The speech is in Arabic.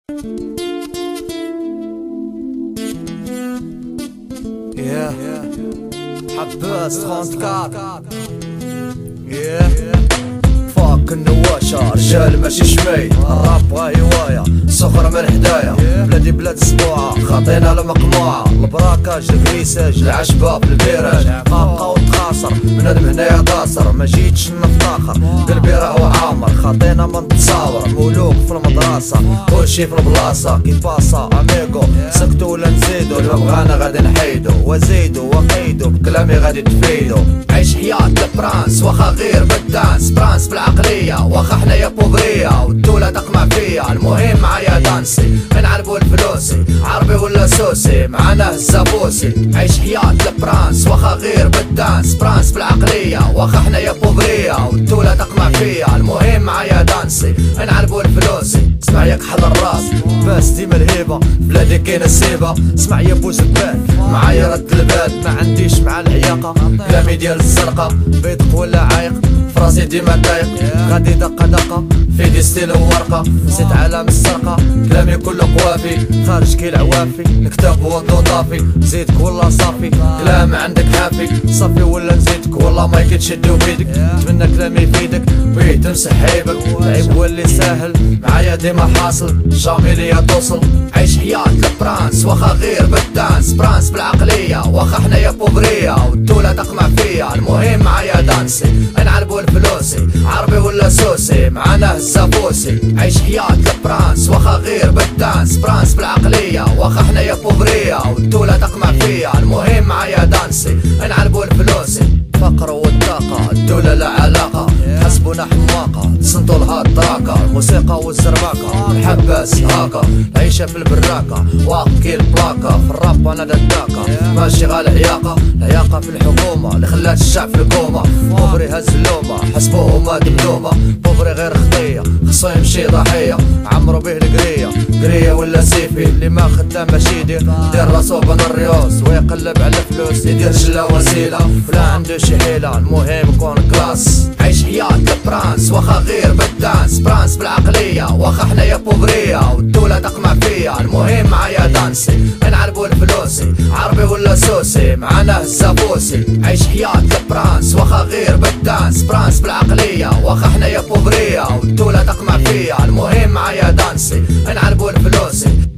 حباس 34 فاك النواشة رجال ماشي شميت، الراب هواية سخر من الحدايا، بلادي بلاد السبوعة خاطينا المقموعة، البراكاج الكريساج العشبة بالبيراج، قاقة وتخاصر بنادم هنايا قاصر، ما جيتش نفتخر قلبي راهو عامر، خاطينا من تصاور مولوك في المدرسة كلشي في البلاصة كي باسا اميغو، سكتو ولا نزيدو اللي بغانا غادي نحيدو وزيدو وقيدو بكلامي غادي تفيدو، عيش حياة البرانس واخا غير بالدانس، برانس بالعقلية واخا حنايا بوبرية والدولة تقمع فيا، المهم معايا دانسي نعرفو الفلوسي عربي ولا سوسي معانا هزا بوسي، عيش حياة البرانس واخا غير بالدانس، برانس بالعقلية واخا حنايا بوبرية والدولة تقمع فيا، المهم معايا دانسي نعرفو الفلوسي، اسمع ياك حضر الراس باس ديما الهيبة بلادي كاين السيبة، اسمع يا بو زبال معايا رد البال، ما عنديش مع العياقة كلامي ديال الزرقة، بيدق ولا عايق فراسي ديما دايق، غادي دقة دقة في دي ستيل وورقة، نسيت عالم السرقة كلامي كله قوافي، خارج كي العوافي نكتب وضو طافي، زيدك والله صافي كلام عندك حافي، صافي ولا نزيدك والله ما يكتشدو بيدك، نتمنى كلامي يفيدك بيه تمسح عيبك، العيب هو اللي ساهل معايا ديما حاصل جامي ليا توصل، عيش حياة البرانس واخا غير بالدانس، برانس بالعقلية واخا حنايا بوبرية والدولة تقمع فيا، المهم معايا دانسي نعربو الفلوسي عربي ولا سوسي معانا هزا بوسي، عيش حياة البرانس واخا غير بالدانس، برانس بالعقلية واخا حنايا بوبرية والدولة تقمع فيا، المهم معايا دانسي نعربو الفلوسي، فقر والطاقة الدولة لا علاقة، حسبونا حماقة تصنتو لها الدراكة، الموسيقى والزرباكة الحباس هاكا، العيشة في البراكة واقي البلاكة، في الراب انا دداكة ماشي غال عياقة، العياقة في الحكومة اللي خلات الشعب في الكومة، بوبري هز اللومة حسبوه ما دبلومة، بوبري غير خطية خصو يمشي ضحية، عمرو به القرية قرية ولا سيفي، اللي ما خدام ماشي يدير راسو بن الريوس ويقلب على فلوس، يدير جلا وسيلة ولا عنده شي حيلة، المهم يكون كلاس، عيش حياة البرانس واخا غير بالدانس، برانس بالعقلية واخا حنايا بوبرية والدولة تقمع فيا، المهم معايا دانسي نعرفو الفلوسي عربي ولا سوسي معانا هزا بوسي، عيش حياة البرانس واخا غير بالدانس، برانس بالعقلية واخا حنايا بوبرية والدولة تقمع فيا، المهم معايا دانسي نعرفو الفلوسي.